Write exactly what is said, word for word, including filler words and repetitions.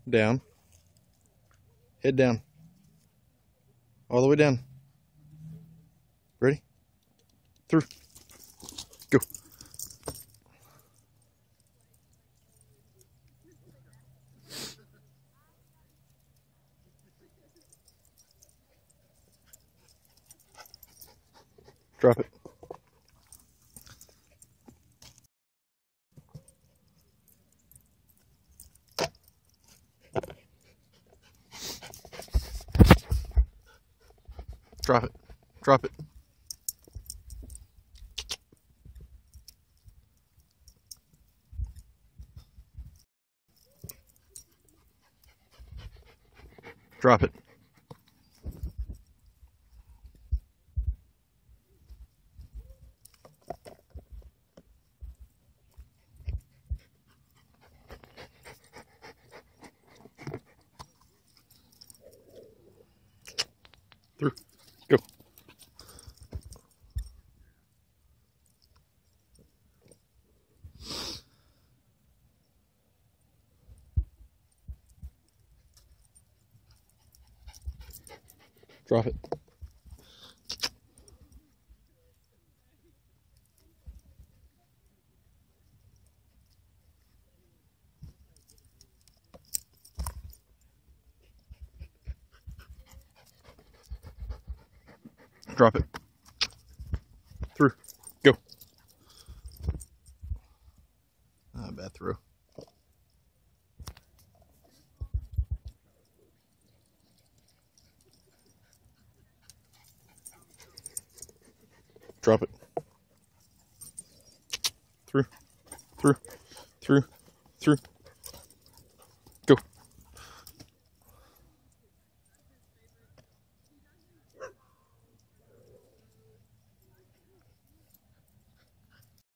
down, head down, all the way down. Ready? Through. Go. Drop it. Drop it. Drop it. Drop it. Through. Go. Drop it. Drop it. Through. Go. Ah, bad throw. Drop it. Through. Through. Through. Through.